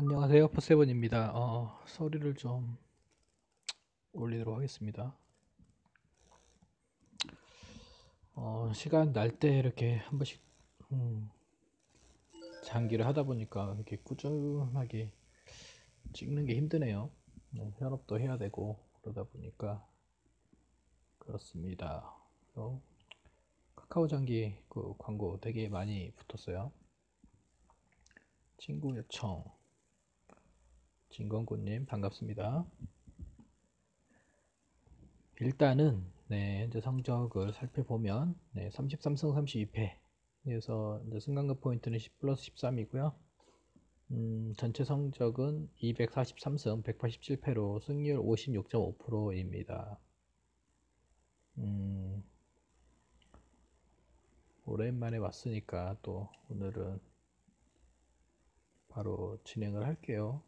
안녕하세요. 포세븐입니다. 소리를 좀 올리도록 하겠습니다. 시간 날 때 이렇게 한 번씩 장기를 하다 보니까 이렇게 꾸준하게 찍는 게 힘드네요. 네, 현업도 해야 되고 그러다 보니까 그렇습니다. 카카오 장기 그 광고 되게 많이 붙었어요. 친구 요청 진건구님 반갑습니다. 일단은 네, 현재 성적을 살펴보면 33승 32패 그래서 이제 승강급 포인트는 10 플러스 13이고요. 전체 성적은 243승 187패로 승률 56.5%입니다. 오랜만에 왔으니까 또 오늘은 바로 진행을 할게요.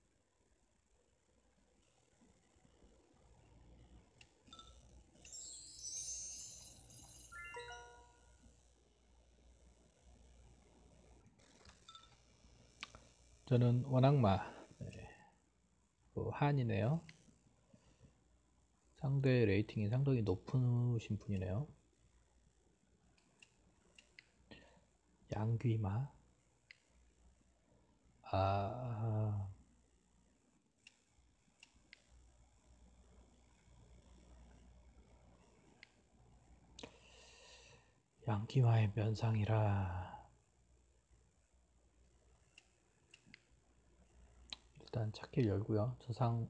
저는 원악마 한이네요. 상대 레이팅이 상당히 높으신 분이네요. 양귀마 양귀마의 면상이라 일단 찾기를 열고요. 저상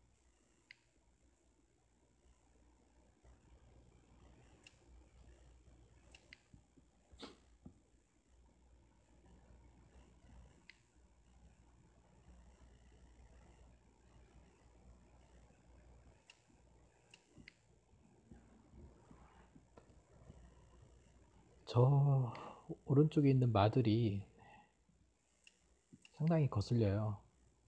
저 오른쪽에 있는 마들이 상당히 거슬려요.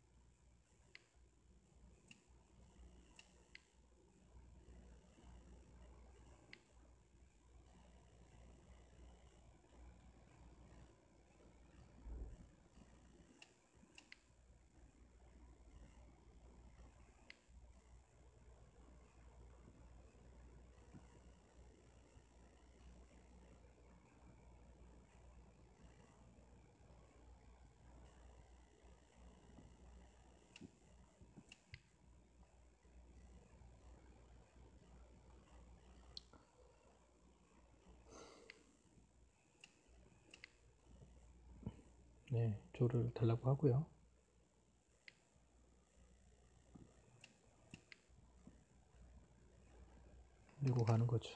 네, 조를 달라고 하고요. 밀고 가는 거죠.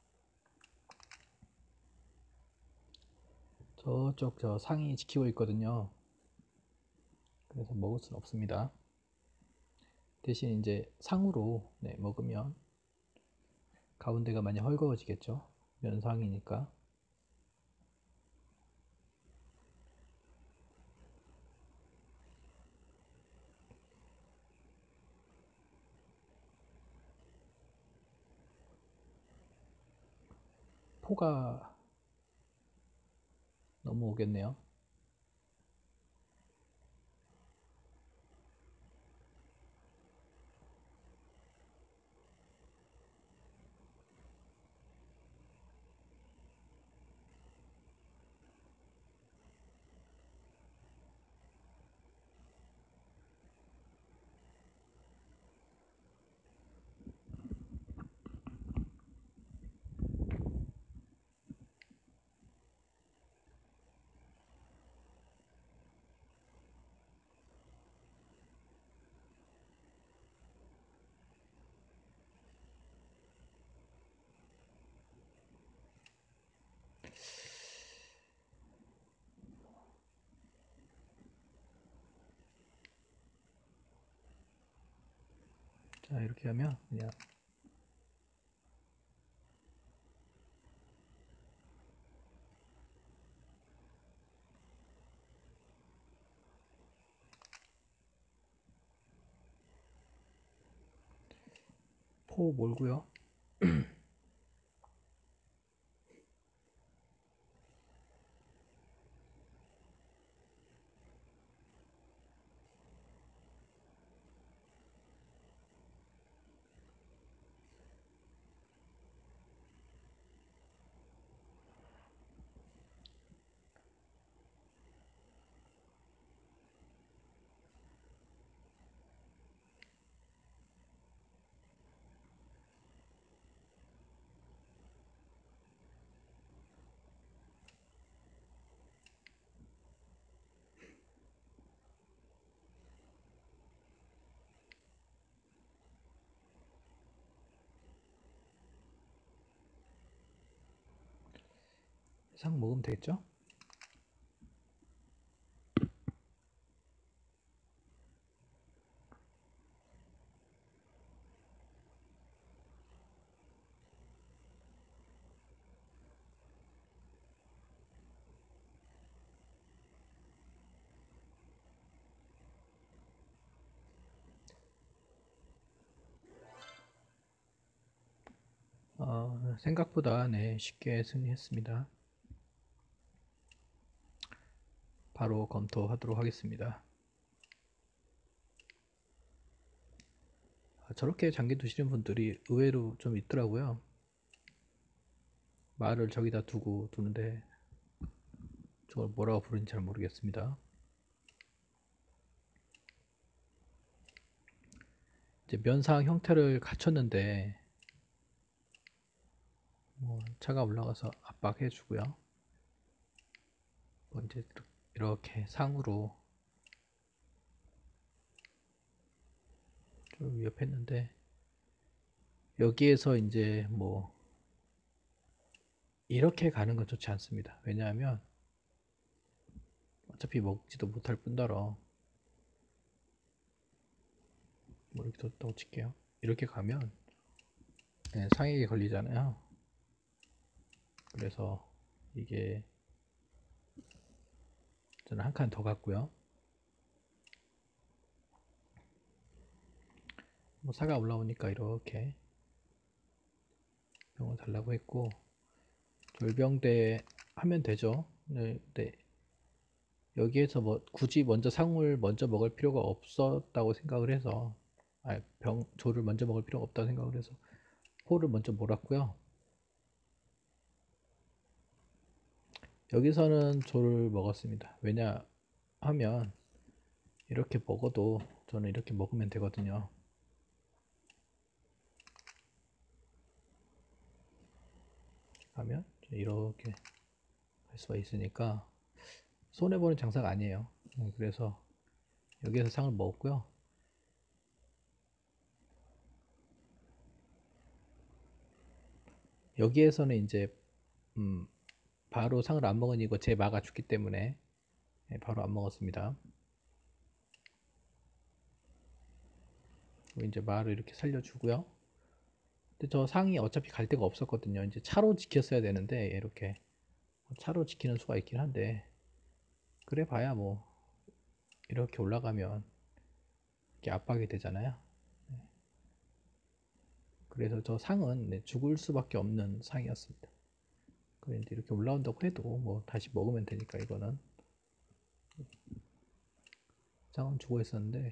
저쪽 저 상이 지키고 있거든요. 그래서 먹을 수는 없습니다. 대신 이제 상으로 먹으면 가운데가 많이 헐거워지겠죠. 면상이니까. 포가 너무 오겠네요. 자, 이렇게 하면 그냥 포 몰고요. 상 먹으면 되겠죠? 생각보다 네, 쉽게 승리했습니다. 바로 검토하도록 하겠습니다. 저렇게 장기 두시는 분들이 의외로 좀 있더라고요. 말을 저기다 두고 두는데 저걸 뭐라고 부르는지 잘 모르겠습니다. 이제 면상 형태를 갖췄는데 차가 올라가서 압박해 주고요. 이제 이렇게 상으로 좀 위협했는데 여기에서 이제 이렇게 가는 건 좋지 않습니다. 왜냐하면 어차피 먹지도 못할 뿐더러 이렇게 뒀다고 칠게요. 이렇게 가면 상액이 걸리잖아요. 그래서 이게 저는 한 칸 더 갔고요. 사가 올라오니까 이렇게 병을 달라고 했고 돌병대 하면 되죠. 네, 네. 여기에서 굳이 먼저 상을 먼저 먹을 필요가 없었다고 생각을 해서 조를 먼저 먹을 필요가 없다고 생각을 해서 포를 먼저 몰았고요. 여기서는 조를 먹었습니다. 왜냐하면 이렇게 먹어도 저는 이렇게 먹으면 되거든요. 하면 이렇게 할 수가 있으니까 손해보는 장사가 아니에요. 그래서 여기에서 상을 먹었고요. 여기에서는 이제 바로 상을 안 먹은 이거 제 마가 죽기 때문에 바로 안 먹었습니다. 이제 마를 이렇게 살려주고요. 근데 저 상이 어차피 갈 데가 없었거든요. 이제 차로 지켰어야 되는데 이렇게 차로 지키는 수가 있긴 한데 그래 봐야 이렇게 올라가면 이렇게 압박이 되잖아요. 그래서 저 상은 죽을 수밖에 없는 상이었습니다. 그런데 이렇게 올라온다고 해도 다시 먹으면 되니까 이거는 상은 죽어 있었는데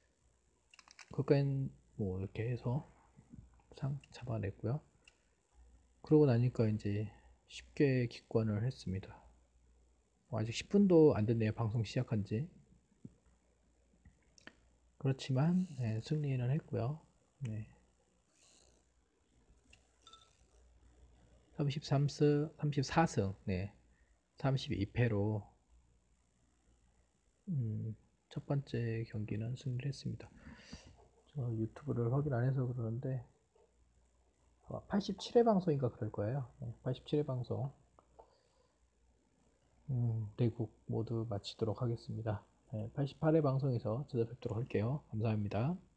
그까진 이렇게 해서 상 잡아냈고요. 그러고 나니까 이제 쉽게 기권을 했습니다. 아직 10분도 안 됐네요. 방송 시작한 지. 그렇지만 승리는 했고요. 네. 34승, 네. 32패로 첫 번째 경기는 승리를 했습니다. 저 유튜브를 확인 안 해서 그러는데 87회 방송인가 그럴 거예요. 87회 방송. 대국 모두 마치도록 하겠습니다. 88회 방송에서 찾아뵙도록 할게요. 감사합니다.